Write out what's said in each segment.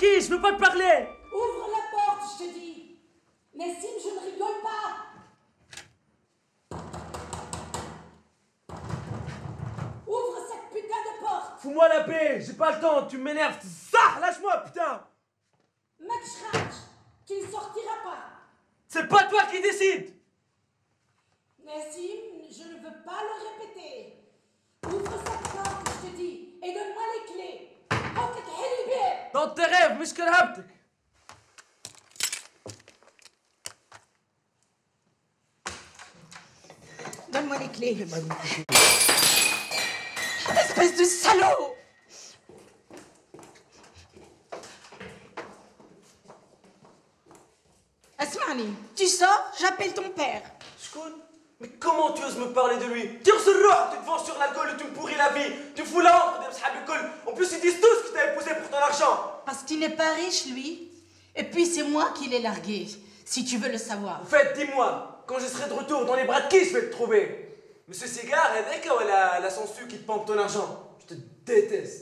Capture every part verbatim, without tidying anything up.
qui? Je veux pas te parler. Ouvre la porte, je te dis. Nessim, je ne rigole pas. Ouvre cette putain de porte. Fous-moi la paix, j'ai pas le temps, tu m'énerves. Ça, lâche-moi, putain. Makchrach, tu ne sortiras pas. C'est pas toi qui décide. Nessim, je ne veux pas le répéter. Ouvre cette porte, je te dis, et donne-moi les clés. Rotek Helibé. Dans tes rêves, مش كرهبتك. Donne-moi les clés. Espèce de salaud! Asmani, tu sors, j'appelle ton père. Shkoun? Mais comment tu oses me parler de lui? Tire sur le roc, tu te vends sur l'alcool et tu me pourris la vie. Tu fous la honte, des m'sahab l'école. En plus, ils disent tous que t'as épousé pour ton argent. Parce qu'il n'est pas riche, lui. Et puis, c'est moi qui l'ai largué, si tu veux le savoir. En fait, dis-moi, quand je serai de retour dans les bras de qui je vais te trouver? Monsieur Cigare, avec ou la, la sangsue qui te pompe ton argent? Je te déteste.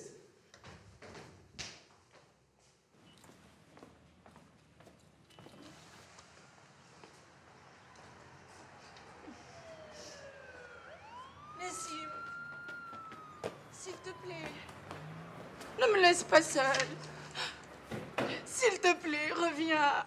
Nessim, s'il te plaît, ne me laisse pas seule. S'il te plaît, reviens.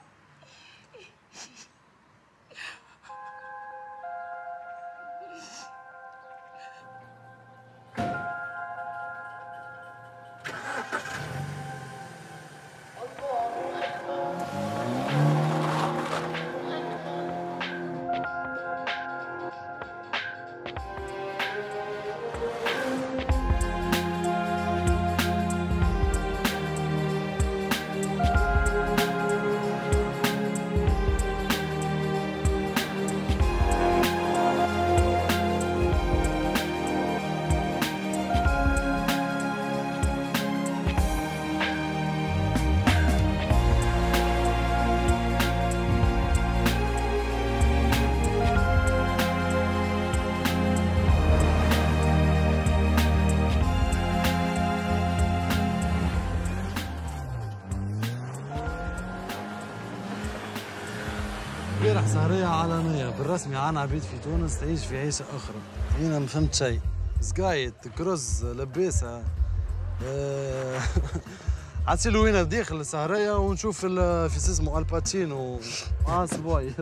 امبارح سهرية علنية بالرسمي عن عبيد في تونس تعيش في عيشة أخرى. أنا ما فهمت شيء. سقايت كروز لباسة أه... عتسيلو وين داخل السهرية ونشوف في اسمه الباتشينو مع صباي.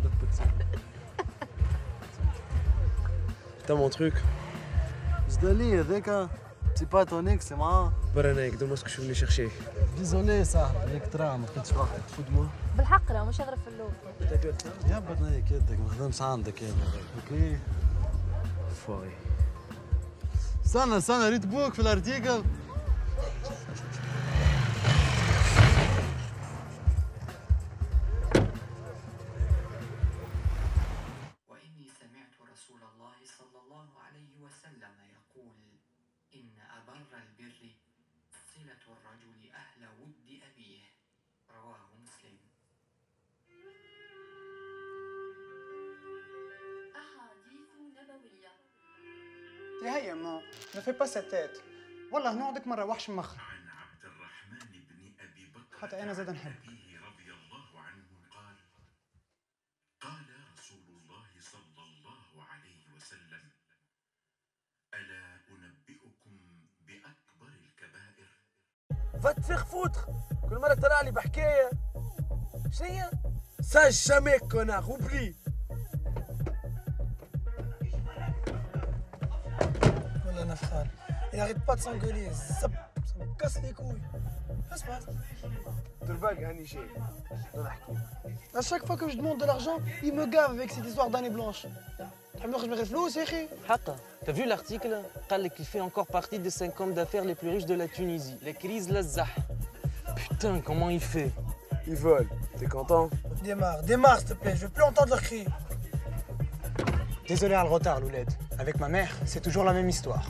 T'as mon truc. جدالي هذاك بتي باتونيك سي معاه. Baranek, donne-moi ce que je suis venu chercher. ديزولي صاحبي هيك ترى ما لقيتش وقت. Fous-moi. بالحق راه مش يغرف في اللوب. يا بدنا هيك يدك ما خدمش عندك يا اوكي. Foiré. استنى استنى ريت بوك في الارتيكل. وإني سمعت رسول الله صلى الله عليه وسلم يقول إن أبر البر صلة الرجل أهل ود أبيه رواه مسلم. أحاديث نبوية. يا هيا ما ما في با تيت والله نوعدك مرة وحش مخر. عن عبد الرحمن بن أبي بكر حتى أنا زاد نحب. أبيه رضي الله عنه قال قال رسول الله صلى الله عليه وسلم ألا أنبئكم بأكبر الكبائر. Va te faire foutre. كل مرة طلع لي بحكاية. شنيا؟ Ça jamais connard, oublie. والله نفخان. Il arrête pas de s'engueuler. Ça, ça me casse les couilles. Qu'est-ce qui se passe? درباق هاني شيء. نحكي. À chaque fois que je demande de l'argent, il me gave avec cette histoire d'année blanche. تحب نخرج من غير فلوس يا أخي؟ حقا t'as vu l'article قال لك il fait encore partie des cinq hommes d'affaires les plus riches de la Tunisie. Les crises Lazzah. Putain, comment il fait? Ils volent. T'es content? Démarre, démarre s'il te plaît, je veux plus entendre leurs cris. Désolé à le retard, Loulette. Avec ma mère, c'est toujours la même histoire.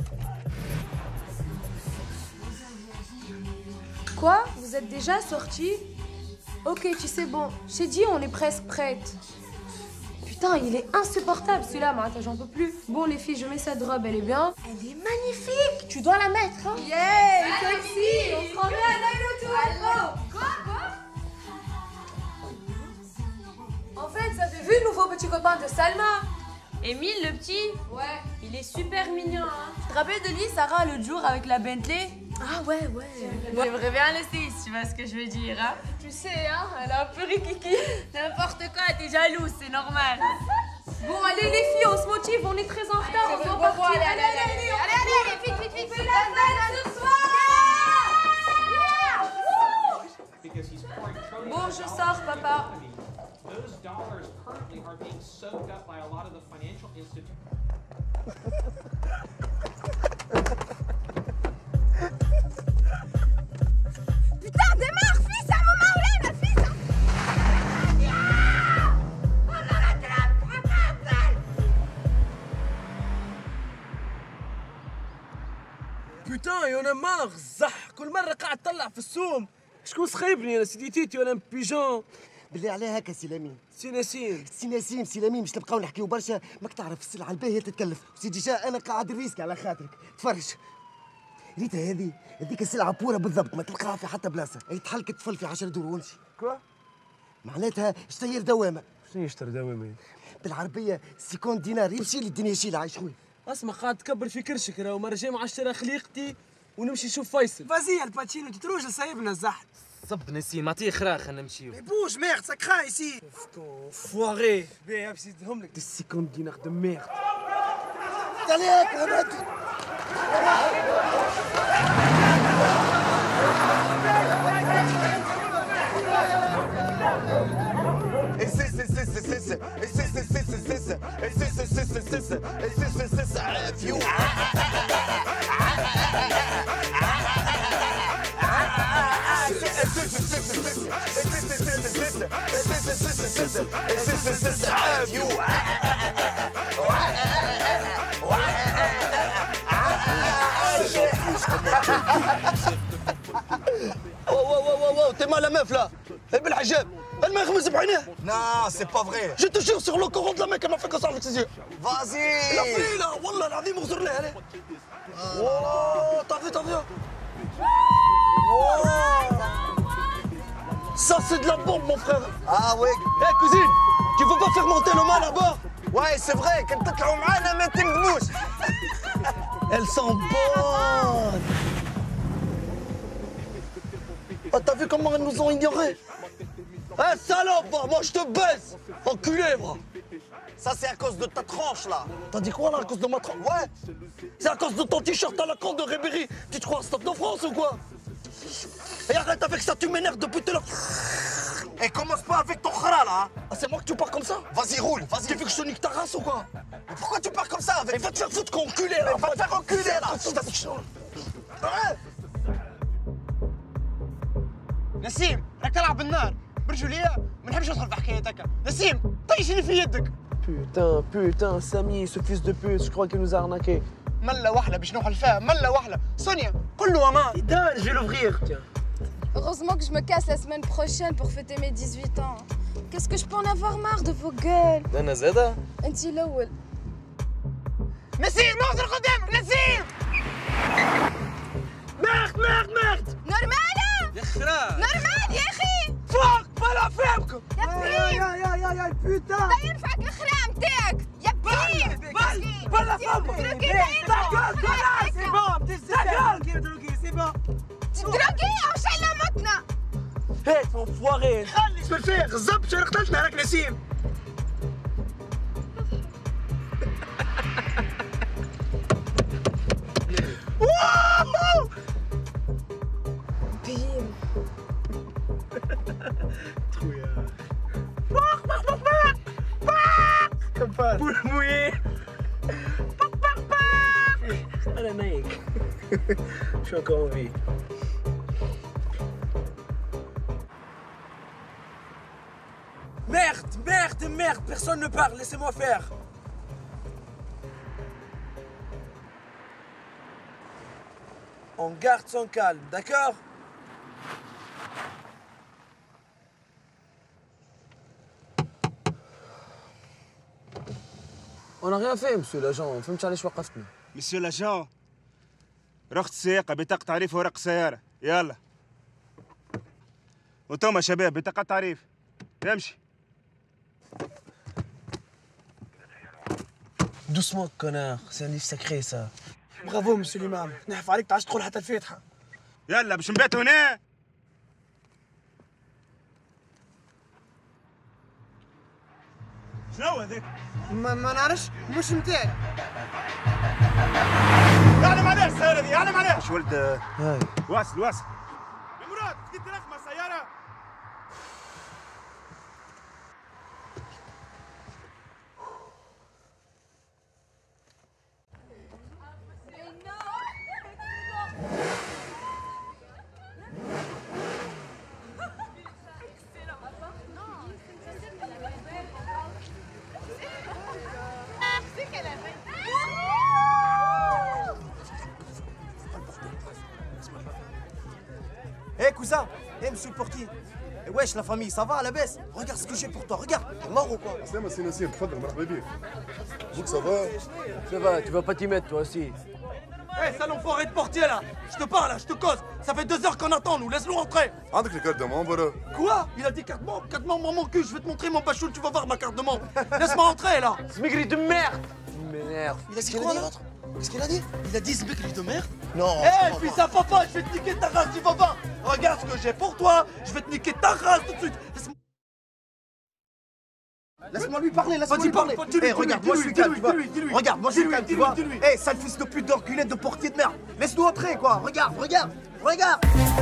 Quoi? Vous êtes déjà sortis? Ok, tu sais, bon, j'ai dit on est presque prête. Putain, il est insupportable celui-là, Martha, j'en peux plus. Bon, les filles, je mets cette robe, elle est bien. Elle est magnifique! Tu dois la mettre, hein? Yeah! Sexy! On se rend bien à l'œil autour! Quoi? vu le nouveau petit copain de Salma? Émile, le petit? Ouais. Il est super mignon, hein. Tu te rappelles de lui, Sarah, l'autre jour avec la Bentley? Ah ouais, ouais. J'aimerais bien laisser, si tu vois ce que je veux dire, hein. Tu sais, hein, elle a un peu rikiki. N'importe quoi, t'es jalouse, c'est normal. Bon, allez les filles, on se motive, on est très en retard, on doit partir. Allez, allez, allez, allez, allez, allez, vite, vite, vite, vite, la fête ce soir. Bon, je sors, papa. Those dollars currently are being soaked up by a lot of the financial institutions. Putain, démarre, fils, à un moment où là, la fils. Putain, y'en a marre, زح كل مرة قاعد تطلع في السوم. شكون سخيبني انا سيدي تيتي ولا بيجون؟ بالله عليها هكا سي لامين. سي نسيم. سي نسيم سي لامين باش نبقاو نحكيو برشا، ماك تعرف السلعة الباهية تتكلف، سيدي جا انا قاعد الريسك على خاطرك، تفرج. ريتا هذه هذيك السلعة بورة بالضبط، ما تلقاها في حتى بلاصة، هي تحلك تفل في عشرة دور ونشي. كوا؟ معناتها اشتير دوامة. شنو يشتري دوامة؟ بالعربية سيكون دينار يمشي لي الدنيا شيلة عايش خويا. اسمع قاعد تكبر في كرشك راهو ما رجع مع اشترى خليقتي ونمشي نشوف فيصل. فازي الباتشينو تتروج سايبنا الزحف. صب نسيم اعطيه خراخ خلينا نمشيو. بوش ميرد ساكرا يسي. فواغي. باهي باش نزيدهم لك. سيكون دينار دو ميرد. عليك انا t'es mal la meuf là. Elle est بالحجاب. Elle m'a remis بعينيه. Non, c'est pas vrai. Je te jure sur le coran de la mec, elle m'a fait comme ça avec ses yeux. Vas-y. La fille là, wallah, العظيم اغزر لها allez. Oh, t'as vu, t'as vu. Oh. Ça c'est de la bombe mon frère. Ah ouais. Hé hey, cousine, tu veux pas faire monter le mal là-bas? Ouais, c'est vrai, quand تطلعوا معانا ما تندموش. Elles sont bonnes. Oh, t'as vu comment elles nous ont ignorés? Eh hey, salope, moi je te baisse. Enculé, bras. Ça c'est à cause de ta tranche là. T'as dit quoi là, à cause de ma tranche? Ouais. C'est à cause de ton t-shirt à la con de Ribéry. Tu te crois Stade de France ou quoi? Et arrête avec ça, tu m'énerves depuis tout à l'heure. Et commence pas avec ton khara là. Ah c'est moi que tu pars comme ça? Vas-y roule, vas-y. Tu veux que je te nique ta race ou quoi? Mais pourquoi tu pars comme ça avec... Et va te faire foutre qu'enculé là. Va te faire enculer là. نسيم راك تلعب بالنار برجولية ما نحبش ندخل في حكاية هكا. نسيم طيش اللي في يدك. Putain, putain, Samy, ce fils de pute, je crois qu'il nous a arnaqué. ملة واحدة باش نوحل فيها ملة واحدة. سونيا قول له امان. Donne, je vais l'ouvrir, tiens. Heureusement que je me casse la semaine prochaine pour fêter mes dix-huit ans. Qu'est-ce que je peux en avoir marre de vos gueules. انا زاده. انتي الاول. نسيم نوصل قدامك نسيم. Merde, merde, merde. نورمالة. يا خرا. نورمال يا اخي. Fuck, بلا فهمكم. يا بريم. يا يا يا يا putain. لا ينفعك الخرا متاعك. يا بريم. بل بلا فهمكم. تروكي لا ينفعك. C'est bon, c'est bon, c'est bon. تدروكي او شايلة متنا. Hé, enfoiré. خلي ايش بالفير زب شو قتلتنا راك نسيم. Bim. Trouillard. Bark, bark, bark, bark. Bark. Comme pas. Boule mouillée. Bark, bark, bark. Allez, mec. Je suis encore en vie. Merde, merde, merde, personne ne parle, laissez-moi faire. On garde son calme, d'accord? On n'a rien fait, monsieur l'agent. فهمت علاش وقفتنا. مسيو لاجون رخص سياقة بطاقة تعريف ورق سيارة يلا. وانتوما شباب بطاقة تعريف امشي. Doucement, connard. C'est un livre sacré, ça. برافو مسيو الامام، نحف عليك تعرفش تقول حتى الفاتحه. يلا باش نباتوا هنا. شنو هذاك؟ ما, ما نعرفش مش نتاعي. يعلم عليه السيارة دي، يعلم عليه. مش ولد هاي. واصل واصل. يا مراد كنت رقم السيارة. Hé cousin, hé monsieur le portier. Et wesh la famille, ça va à la baisse? Regarde ce que j'ai pour toi, regarde. T'es mort ou quoi? Salam c'est Nassim, تفضل مرحبا بك. Donc ça va? Ça va, tu vas pas t'y mettre toi aussi. Hé hey, sale enfoiré de portier là. Je te parle là, je te cause. Ça fait deux heures qu'on attend nous, laisse-nous rentrer. عندك les cartes de membre? Quoi? Il a dit carte membre, carte membre mon cul. Je vais te montrer mon bachoul, tu vas voir ma carte de membre. Laisse-moi rentrer là. Smigri de merde. M'énerve. Il a dit quoi l'autre? Qu'est-ce qu'il a dit? Il a dit Smigri de merde? Non. Hé hey, fils à papa, je vais te niquer ta race, tu vas voir. Regarde ce que j'ai pour toi. Je vais te niquer ta race tout de suite. Laisse-moi Laisse-moi lui parler, laisse-moi lui parler. Hé, regarde, moi je suis calme, tu vois. Regarde, moi je suis calme, tu vois. Hé, sale fils de pute d'enculé de portier de merde. Laisse-nous entrer, quoi. Regarde, regarde, regarde.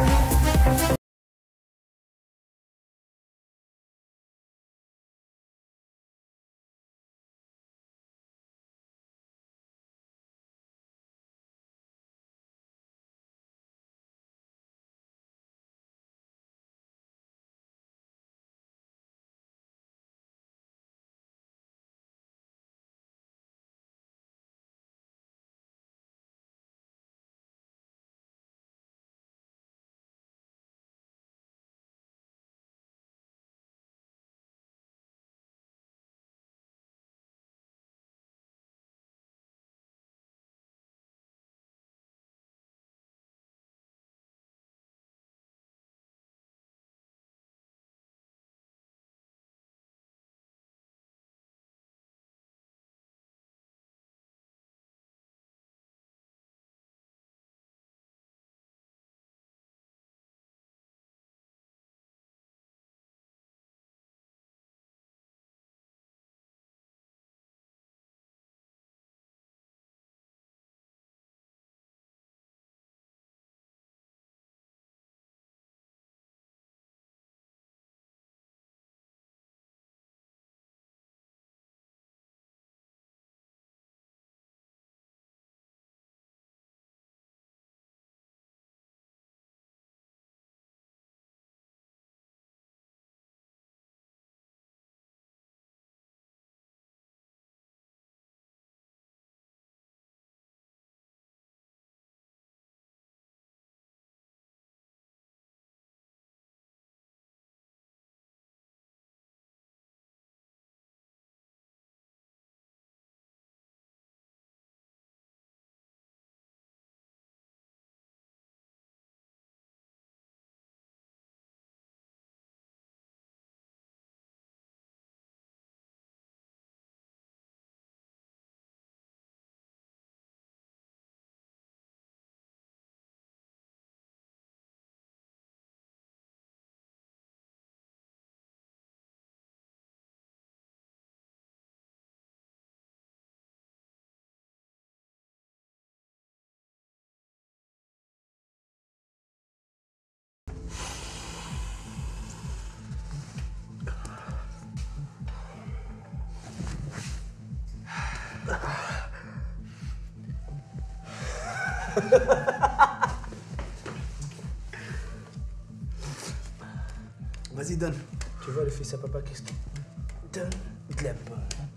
Vas-y, donne. Tu vois le fils à papa, qu'est-ce qu'il donne? Il te l'aime pas.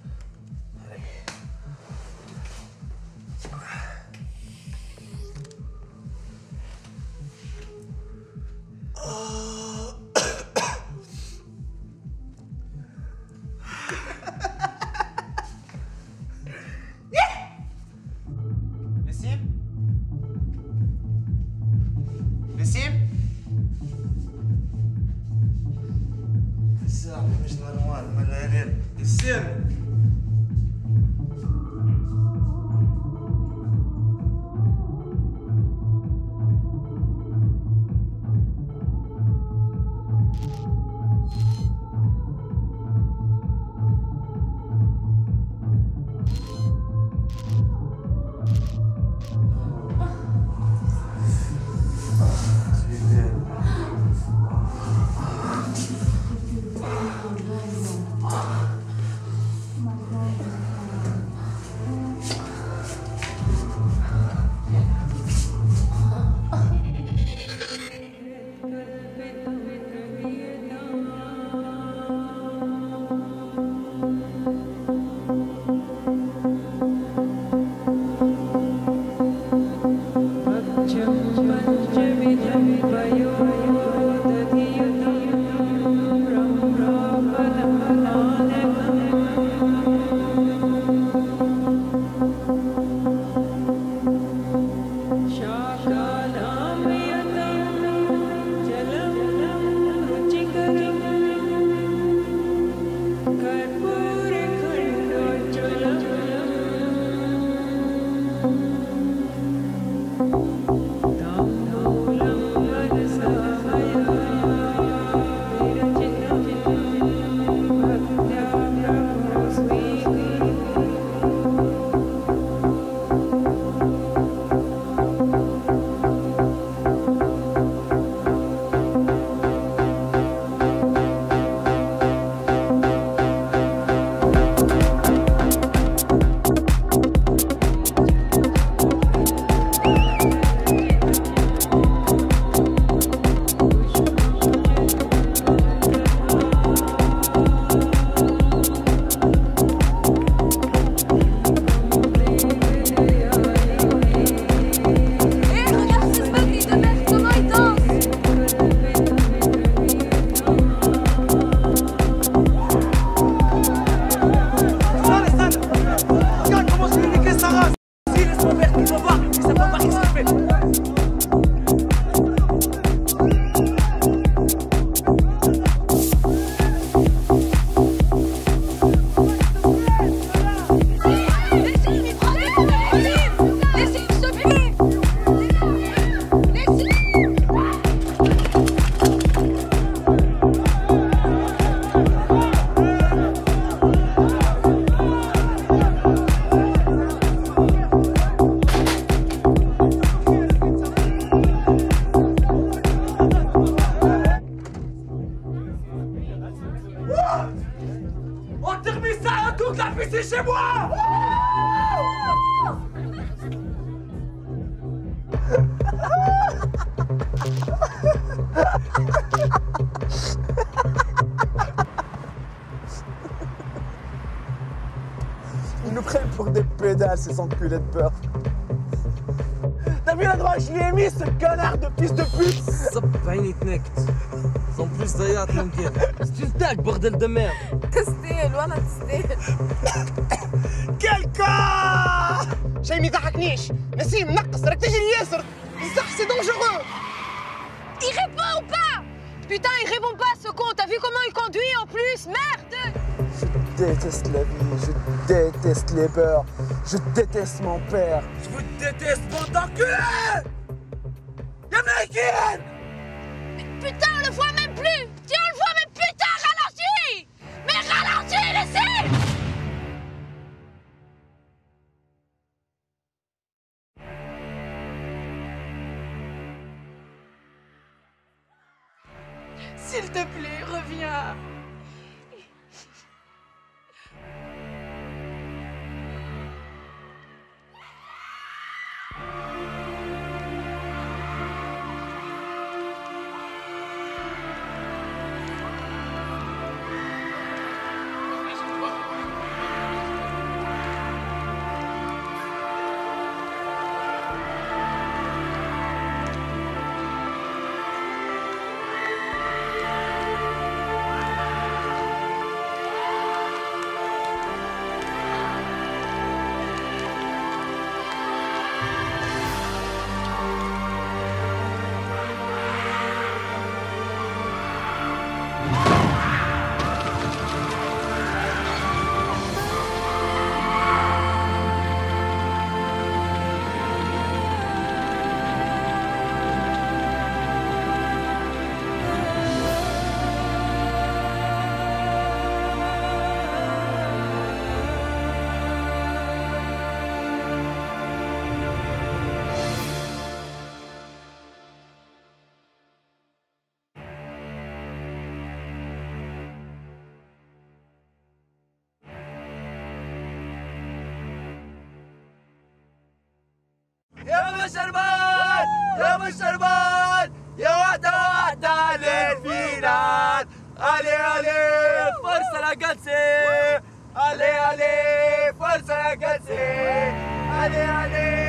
Allez. Nassim? Nassim? الساعة مش نورمال مالها غير السر On termine ça, on toute la piscine chez moi. Ils nous prennent pour des pédales, ces enculés de beurre. T'as vu la droite, je lui ai mis ce connard de fils de pute. صب عيني تنكت. En plus ضيعت من كيف. استنتاك بغدل de merde. تستاهل وانا تستاهل. كل كا شيء ما يضحكنيش. نسيم نقص راك تجري ياسر. بصح سي دونجورو. Il répond ou pas? Putain, il répond pas ce con. T'as vu comment il conduit en plus? Merde! Je déteste la vie, je déteste les beurs, je déteste mon père. Je vous déteste, bande d'enculés! Yamaikienne! Mais putain, on le voit même plus! Tiens, on le voit, mais putain, ralentis! Mais ralentis, laissez! S'il te plaît, reviens. يا شربان يا شربان يا وحدة وحدة للفينال علي علي فرصة لقدسي علي علي فرصة لقدسي علي علي